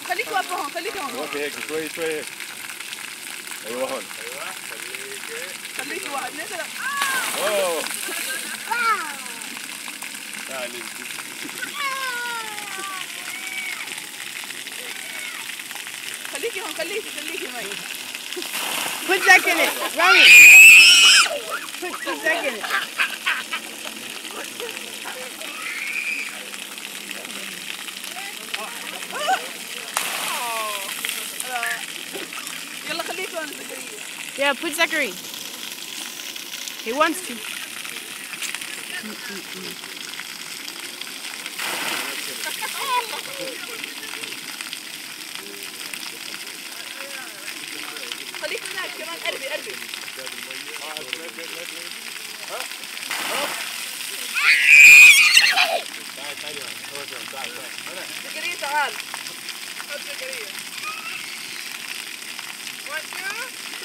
خليك واقفة هون، خليك هون. وقفي هيك شوي شوي هيك. ايوه هون. ايوه خليكي واحد اثنين ثلاثة. اوه. تعالي. خليكي هون، خليكي مي. Put Zack in it. Run it. Put Zack in it. يلا خليك هون زكريا. Yeah, put Zachary. He wants to. خليك هناك كمان قربي. زكريا تعال. هات زكريا. 1 2